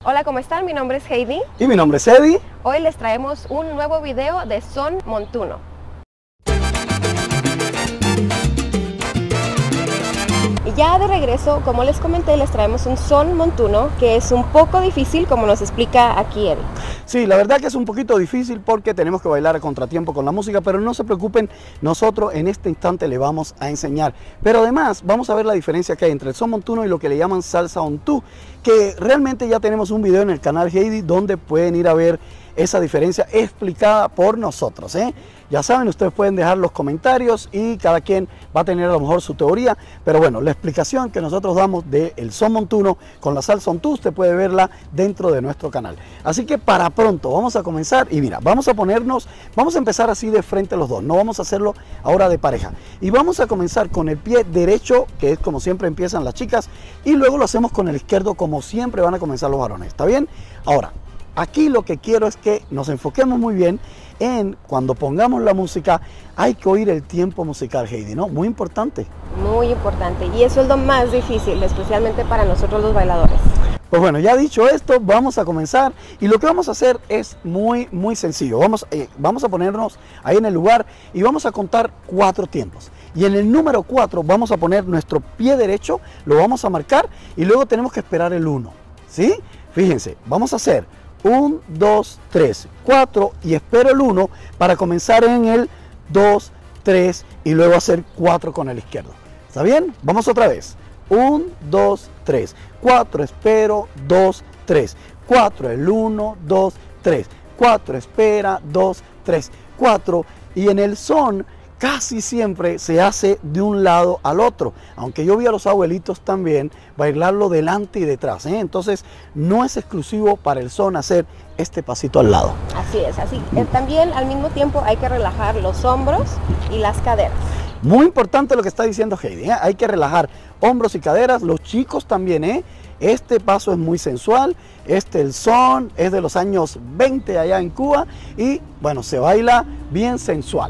Hola, ¿cómo están? Mi nombre es Heidi. Y mi nombre es Eddie. Hoy les traemos un nuevo video de son montuno. Y ya de regreso, como les comenté, les traemos un son montuno que es un poco difícil, como nos explica aquí Eddie. Sí, la verdad que es un poquito difícil porque tenemos que bailar a contratiempo con la música, pero no se preocupen, nosotros en este instante le vamos a enseñar. Pero además vamos a ver la diferencia que hay entre el son montuno y lo que le llaman salsa ontú, que realmente ya tenemos un video en el canal Heidi donde pueden ir a ver esa diferencia explicada por nosotros, ¿eh? Ya saben, ustedes pueden dejar los comentarios y cada quien va a tener a lo mejor su teoría, pero bueno, la explicación que nosotros damos del son montuno con la salsa ontú, usted puede verla dentro de nuestro canal. Así que para pronto vamos a comenzar y mira, vamos a empezar así de frente los dos, no vamos a hacerlo ahora de pareja. Y vamos a comenzar con el pie derecho, que es como siempre empiezan las chicas, y luego lo hacemos con el izquierdo como siempre van a comenzar los varones, ¿está bien? Ahora, aquí lo que quiero es que nos enfoquemos muy bien en cuando pongamos la música, hay que oír el tiempo musical, Heidi, ¿no? Muy importante. Muy importante, y eso es lo más difícil, especialmente para nosotros los bailadores. Pues bueno, ya dicho esto, vamos a comenzar y lo que vamos a hacer es muy sencillo. Vamos a ponernos ahí en el lugar y vamos a contar 4 tiempos. Y en el número 4 vamos a poner nuestro pie derecho, lo vamos a marcar y luego tenemos que esperar el 1, ¿sí? Fíjense, vamos a hacer 1, 2, 3, 4 y espero el 1 para comenzar en el 2, 3 y luego hacer 4 con el izquierdo. ¿Está bien? Vamos otra vez. 1, 2, 3, 4, espero, 2, 3, 4, el 1, 2, 3, 4, espera, 2, 3, 4 y en el son casi siempre se hace de un lado al otro, aunque yo vi a los abuelitos también bailarlo delante y detrás, ¿eh? Entonces no es exclusivo para el son hacer este pasito al lado. Así es, así. También al mismo tiempo hay que relajar los hombros y las caderas. Muy importante lo que está diciendo Heidi, ¿eh? Hay que relajar hombros y caderas, los chicos también, ¿eh? Este paso es muy sensual, el son es de los años 20 allá en Cuba y bueno, se baila bien sensual.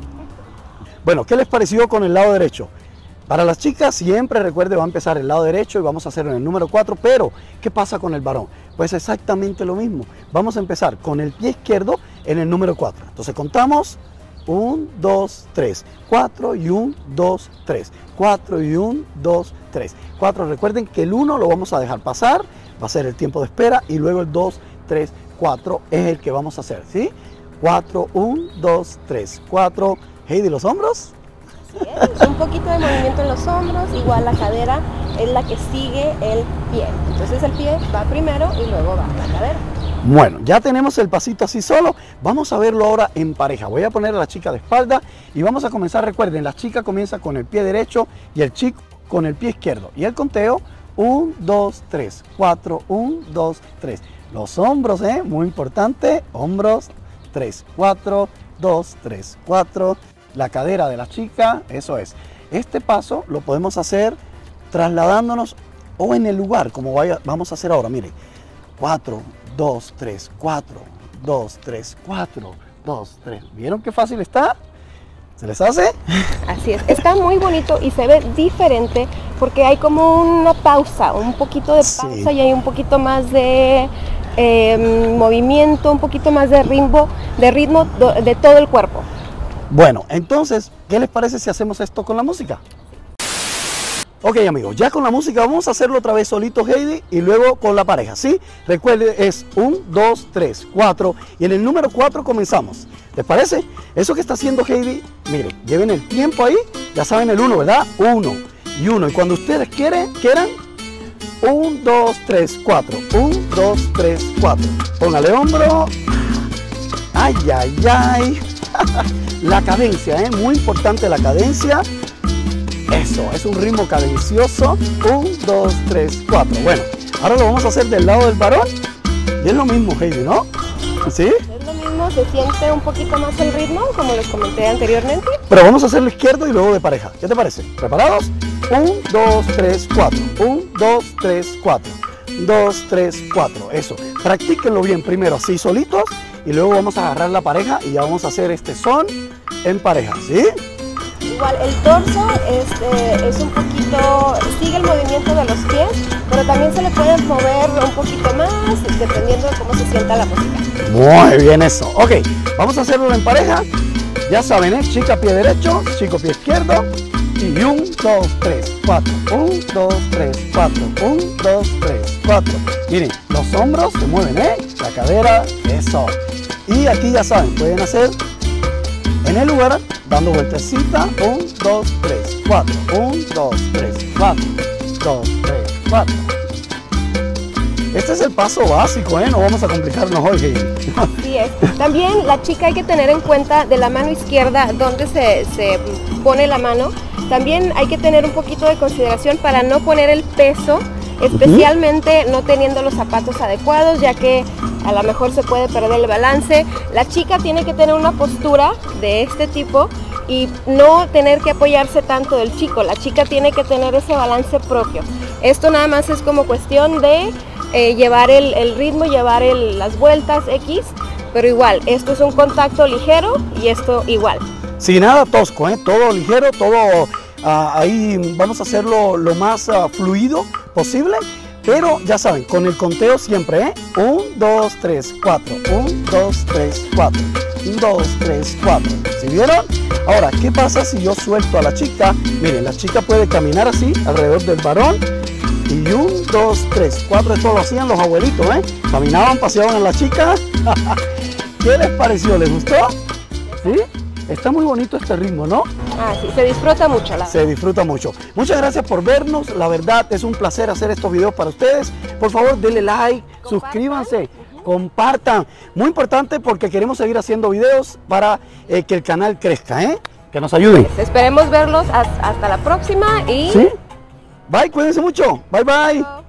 Bueno, ¿qué les pareció con el lado derecho? Para las chicas siempre recuerde va a empezar el lado derecho y vamos a hacerlo en el número 4, pero ¿qué pasa con el varón? Pues exactamente lo mismo, vamos a empezar con el pie izquierdo en el número 4, entonces contamos 1, 2, 3, 4 y 1, 2, 3, 4 y 1, 2, 3, 4, recuerden que el 1 lo vamos a dejar pasar, va a ser el tiempo de espera y luego el 2, 3, 4 es el que vamos a hacer, ¿sí? 4, 1, 2, 3, 4, Heidi, ¿los hombros? Así es, un poquito de movimiento en los hombros, igual la cadera es la que sigue el pie, entonces el pie va primero y luego va la cadera. Bueno, ya tenemos el pasito así solo, vamos a verlo ahora en pareja. Voy a poner a la chica de espalda y vamos a comenzar, recuerden, la chica comienza con el pie derecho y el chico con el pie izquierdo. Y el conteo, 1, 2, 3, 4, 1, 2, 3. Los hombros, muy importante, hombros, 3, 4, 2, 3, 4. La cadera de la chica, eso es. Este paso lo podemos hacer trasladándonos o en el lugar, como vamos a hacer ahora, miren. 4, 2, 3, 4, 2, 3, 4, 2, 3. ¿Vieron qué fácil está? ¿Se les hace? Así es, está muy bonito y se ve diferente porque hay como una pausa, un poquito de pausa sí. Y hay un poquito más de movimiento, un poquito más de ritmo de todo el cuerpo. Bueno, entonces, ¿qué les parece si hacemos esto con la música? Ok amigos, ya con la música vamos a hacerlo otra vez solito Heidi y luego con la pareja, ¿sí? Recuerden, es 1, 2, 3, 4 y en el número 4 comenzamos. ¿Les parece? Eso que está haciendo Heidi, miren, lleven el tiempo ahí, ya saben el 1, ¿verdad? 1 y 1 y cuando ustedes quieran, 1, 2, 3, 4, 1, 2, 3, 4. Póngale hombro, ay, ay, ay. La cadencia, muy importante la cadencia. Eso, es un ritmo cadencioso. 1, 2, 3, 4. Bueno, ahora lo vamos a hacer del lado del varón. Y es lo mismo, Heidi, ¿no? ¿Sí? Es lo mismo, se siente un poquito más el ritmo, como les comenté anteriormente. Pero vamos a hacerlo izquierdo y luego de pareja. ¿Qué te parece? ¿Preparados? 1, 2, 3, 4. 1, 2, 3, 4. 2, 3, 4. Eso. Practíquenlo bien primero así solitos y luego vamos a agarrar la pareja y ya vamos a hacer este son en pareja, ¿sí? igual el torso es un poquito, sigue el movimiento de los pies, pero también se le puede mover un poquito más dependiendo de cómo se sienta la música. Muy bien eso. Ok, vamos a hacerlo en pareja. Ya saben, chica pie derecho, chico pie izquierdo. Y 1, 2, 3, 4. 1, 2, 3, 4. 1, 2, 3, 4. Miren, los hombros se mueven, la cadera, eso. Y aquí ya saben, pueden hacer en el lugar dando vueltecita. 1, 2, 3, 4. 1, 2, 3, 4. 2, 3, 4. Este es el paso básico, no vamos a complicarnos hoy, Heidi. Así es. También la chica hay que tener en cuenta de la mano izquierda donde se pone la mano. También hay que tener un poquito de consideración para no poner el peso, especialmente no teniendo los zapatos adecuados, ya que a lo mejor se puede perder el balance. La chica tiene que tener una postura de este tipo y no tener que apoyarse tanto del chico. La chica tiene que tener ese balance propio. Esto nada más es como cuestión de llevar el ritmo, llevar las vueltas X, pero igual, esto es un contacto ligero y esto igual. Sin nada tosco, todo ligero, todo ahí vamos a hacerlo lo más fluido posible, pero ya saben, con el conteo siempre, 1, 2, 3, 4, 1, 2, 3, 4, 1, 2, 3, 4, ¿sí vieron? Ahora, ¿qué pasa si yo suelto a la chica? Miren, la chica puede caminar así, alrededor del varón, y 1, 2, 3, 4, esto lo hacían los abuelitos, caminaban, paseaban a la chica. ¿Qué les pareció? ¿Les gustó? ¿Sí? Está muy bonito este ritmo, ¿no? Ah, sí, se disfruta mucho. Se disfruta mucho. Muchas gracias por vernos. La verdad es un placer hacer estos videos para ustedes. Por favor, denle like, suscríbanse, compartan. Muy importante porque queremos seguir haciendo videos para que el canal crezca, que nos ayuden. Pues esperemos verlos hasta la próxima y... ¿Sí? Bye, cuídense mucho. Bye, bye.